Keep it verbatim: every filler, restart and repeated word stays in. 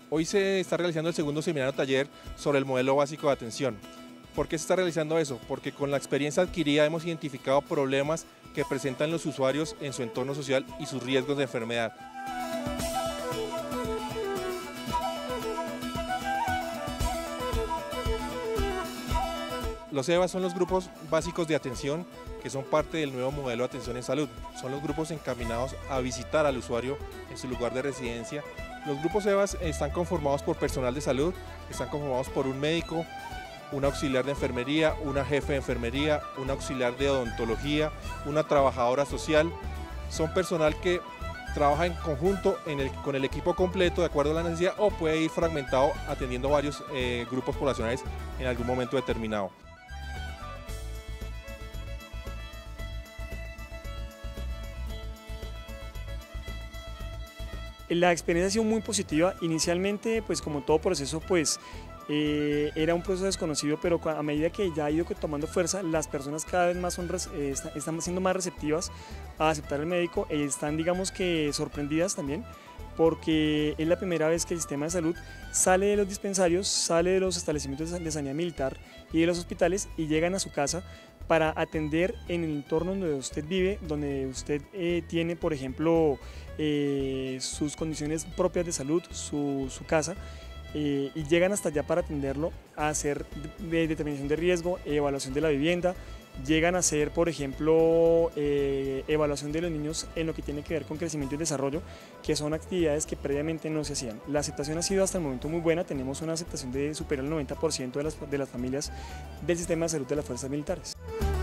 Hoy se está realizando el segundo seminario taller sobre el modelo básico de atención. ¿Por qué se está realizando eso? Porque con la experiencia adquirida hemos identificado problemas que presentan los usuarios en su entorno social y sus riesgos de enfermedad. Los E B A son los grupos básicos de atención que son parte del nuevo modelo de atención en salud. Son los grupos encaminados a visitar al usuario en su lugar de residencia. Los grupos E B A están conformados por personal de salud, están conformados por un médico, un auxiliar de enfermería, una jefe de enfermería, un auxiliar de odontología, una trabajadora social. Son personal que trabaja en conjunto en el, con el equipo completo de acuerdo a la necesidad o puede ir fragmentado atendiendo varios eh, grupos poblacionales en algún momento determinado. La experiencia ha sido muy positiva. Inicialmente, pues como todo proceso, pues eh, era un proceso desconocido, pero a medida que ya ha ido tomando fuerza, las personas cada vez más son, eh, están siendo más receptivas a aceptar al médico y están, digamos que, sorprendidas también, porque es la primera vez que el sistema de salud sale de los dispensarios, sale de los establecimientos de sanidad militar y de los hospitales y llegan a su casa para atender en el entorno donde usted vive, donde usted eh, tiene, por ejemplo, eh, sus condiciones propias de salud, su, su casa, eh, y llegan hasta allá para atenderlo, a hacer de determinación de riesgo, evaluación de la vivienda, llegan a hacer, por ejemplo, eh, evaluación de los niños en lo que tiene que ver con crecimiento y desarrollo, que son actividades que previamente no se hacían. La aceptación ha sido hasta el momento muy buena, tenemos una aceptación de superior al noventa por ciento de las, de las familias del sistema de salud de las fuerzas militares.